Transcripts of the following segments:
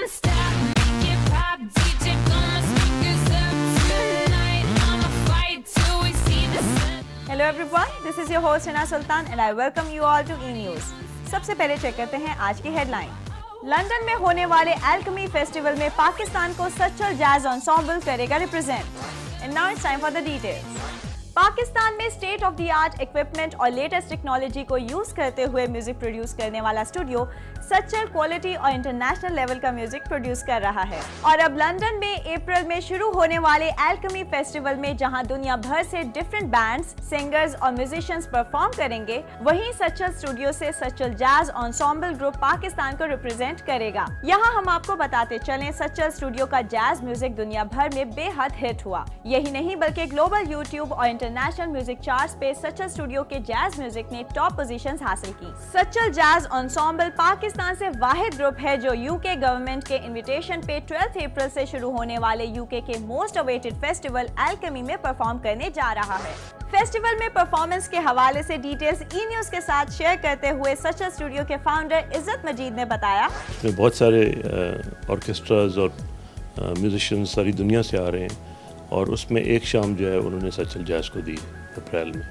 Don't stop, make it pop, DJ blow my speakers up tonight. I'ma fight till we see the sun. Hello everyone, this is your host Hina Sultan and I welcome you all to E News. सबसे पहले check करते हैं आज की headline. London में होने वाले alchemy festival में पाकिस्तान को सचल जैज एंसेंबल करेगा represent. And now it's time for the details. Pakistan में state of the art equipment और लेटेस्ट टेक्नोलॉजी को यूज करते हुए म्यूजिक प्रोड्यूस करने वाला स्टूडियो सचल क्वालिटी और इंटरनेशनल लेवल का म्यूजिक प्रोड्यूस कर रहा है। और अब लंदन में अप्रैल में शुरू होने वाले एल्केमी फेस्टिवल में जहां दुनिया भर से डिफरेंट बैंड्स, सिंगर्स और म्यूजिशियंस परफॉर्म करेंगे, वहीं सचल स्टूडियो से सचल जैज एंसेंबल ग्रुप पाकिस्तान को रिप्रेजेंट करेगा। यहाँ हम आपको बताते चलें, सचल स्टूडियो का जैज म्यूजिक दुनिया भर में बेहद हिट हुआ। यही नहीं बल्कि ग्लोबल यूट्यूब और इंटरनेशनल म्यूजिक चार्ट्स पे सचल स्टूडियो के जैज म्यूजिक ने टॉप पोजीशंस हासिल की। सचल जैज एंसेंबल पाकिस्तान से वाहिद ग्रुप है जो यूके गवर्नमेंट के इनविटेशन पे 12 अप्रैल से शुरू होने वाले यूके के मोस्ट अवेटेड फेस्टिवल एल्केमी में परफॉर्म करने जा रहा है। फेस्टिवल में परफॉर्मेंस के हवाले से डिटेल्स ई न्यूज के साथ शेयर करते हुए सचल स्टूडियो के फाउंडर इज्जत मजीद ने बताया, इसमें बहुत सारे ऑर्केस्ट्राज और म्यूजिशियंस सारी दुनिया से आ रहे हैं और उसमें एक शाम जो है उन्होंने सचल जैज को दी अप्रैल में।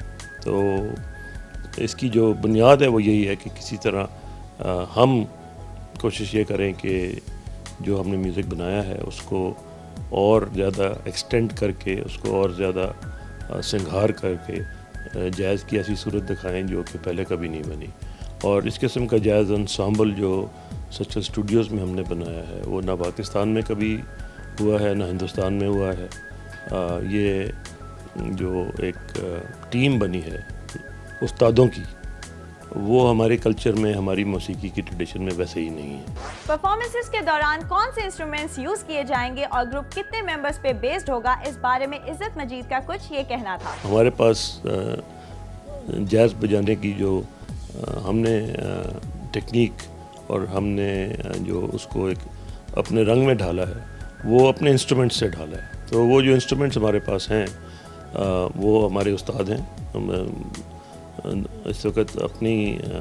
तो इसकी जो बुनियाद है वो यही है कि किसी तरह हम कोशिश ये करें कि जो हमने म्यूज़िक बनाया है उसको और ज़्यादा एक्सटेंड करके, उसको और ज़्यादा सिंगार करके जैज़ की ऐसी सूरत दिखाएं जो कि पहले कभी नहीं बनी। और इस किस्म का जैज़ एंसेंबल जो सचल स्टूडियोज़ में हमने बनाया है वो ना पाकिस्तान में कभी हुआ है ना हिंदुस्तान में हुआ है। ये जो एक टीम बनी है उस्तादों की, वो हमारे कल्चर में, हमारी मौसीकी की ट्रेडिशन में वैसे ही नहीं है। परफॉर्मेंसेस के दौरान कौन से इंस्ट्रूमेंट्स यूज किए जाएंगे और ग्रुप कितने मेंबर्स पे बेस्ड होगा, इस बारे में इज्जत मजीद का कुछ ये कहना था। हमारे पास जैज़ बजाने की जो हमने टेक्निक और हमने जो उसको एक अपने रंग में ढाला है वो अपने इंस्ट्रूमेंट से ढाला है। तो वो जो इंस्ट्रूमेंट्स हमारे पास हैं वो हमारे उस्ताद हैं। हम इस वक्त अपनी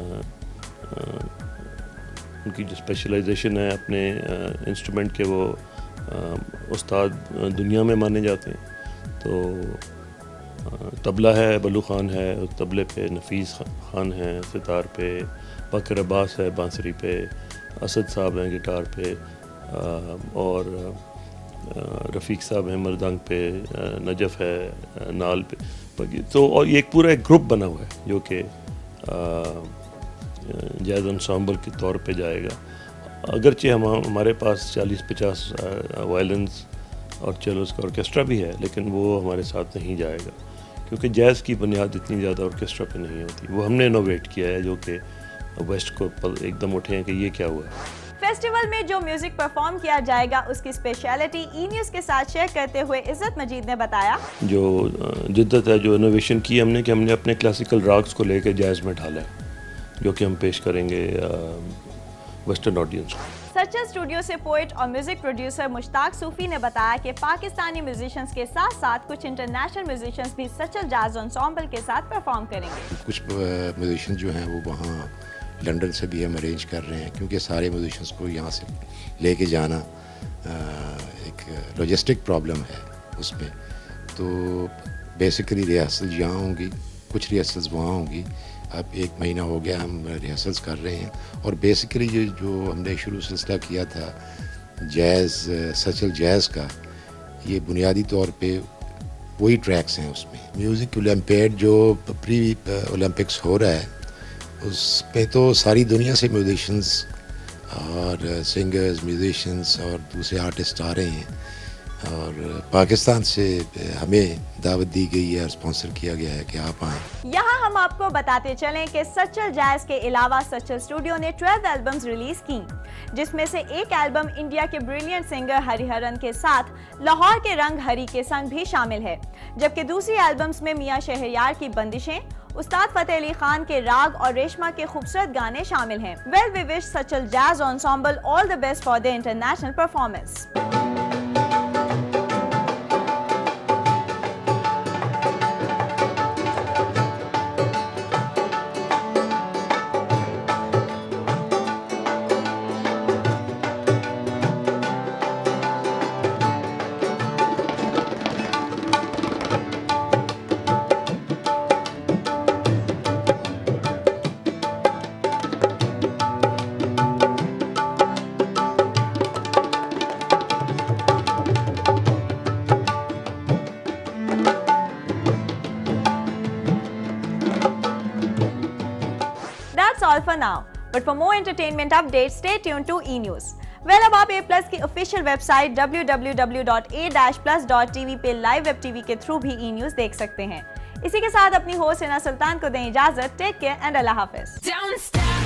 उनकी जो स्पेशलाइजेशन है अपने इंस्ट्रूमेंट के, वो उस्ताद दुनिया में माने जाते हैं। तो तबला है, बलू खान है, तबले पे नफीस खान है, सितार पे बकर अब्बास है, बांसुरी पे असद साहब हैं, गिटार पे और रफ़ीक साहब हैं मृदंग पे, नजफ़ है नाल पे। तो और ये एक पूरा एक ग्रुप बना हुआ है जो कि जैज़ एंसेंबल के तौर पे जाएगा। अगरचे हमारे पास 40-50 वायलिन्स और चेलोस का ऑर्केस्ट्रा भी है, लेकिन वो हमारे साथ नहीं जाएगा क्योंकि जैज़ की बुनियाद इतनी ज़्यादा ऑर्केस्ट्रा पे नहीं होती। वो हमने इनोवेट किया है जो कि वेस्ट को एकदम उठे हैं कि ये क्या हुआ है। फेस्टिवल में जो म्यूजिक परफॉर्म किया जाएगा उसकी स्पेशलिटी ई न्यूज के साथ शेयर करते हुए इज्जत मजीद ने बताया, जो जिद्दत है, जो इनोवेशन की हमने कि हमने अपने क्लासिकल राग्स को लेकर जैज़ में ढाला है जो कि हम पेश करेंगे वेस्टर्न ऑडियंस को। सचल स्टूडियो से पोएट और म्यूजिक प्रोड्यूसर मुश्ताक सूफी ने बताया कि पाकिस्तानी म्यूजिशियंस के साथ साथ कुछ इंटरनेशनल म्यूजिशियंस भी सचल जैज एंसेंबल के साथ परफॉर्म करेंगे। कुछ म्यूजिशियंस जो हैं वो वहाँ लंदन से भी हम अरेंज कर रहे हैं क्योंकि सारे म्यूजिशियंस को यहाँ से लेके जाना एक लॉजिस्टिक प्रॉब्लम है उसमें। तो बेसिकली रिहर्सल यहाँ होंगी, कुछ रिहर्सल्स वहाँ होंगी। अब 1 महीना हो गया हम रिहर्सल्स कर रहे हैं और बेसिकली ये जो हमने शुरू सिलसिला किया था जैज़, सचल जैज़ का, ये बुनियादी तौर पे वही ट्रैक्स हैं उसमें। म्यूज़िक ओलंपियाड जो प्री ओलंपिक्स हो रहा है उस पे तो सारी दुनिया से म्यूजिशियंस और सिंगर्स, म्यूजिशियंस और दूसरे आर्टिस्ट आ रहे हैं और पाकिस्तान से हमें दावत दी गई है और स्पॉन्सर किया गया है कि आप आएँ। यहाँ हम आपको बताते चलें कि सचल जैज के अलावा सचल स्टूडियो ने 12 एल्बम्स रिलीज की, जिसमें से एक एल्बम इंडिया के ब्रिलियंट सिंगर हरिहरन के साथ लाहौर के रंग हरी के संग भी शामिल है, जबकि दूसरी एल्बम्स में मियां शहरयार की बंदिशें, उस्ताद फतेह अली खान के राग और रेशमा के खूबसूरत गाने शामिल हैं। Well we wish Sachal jazz ensemble all the best for the international performance. now. But for more entertainment updates, stay tuned to E-News. Well, अब आप A+ की ऑफिशियल वेबसाइट www.a-plus.tv पे लाइव वेब टीवी के थ्रू भी E-News देख सकते हैं। इसी के साथ अपनी होस्ट हिना सुल्तान को दें इजाजत। टेक केयर एंड अल्लाह हाफिज। Don't stop.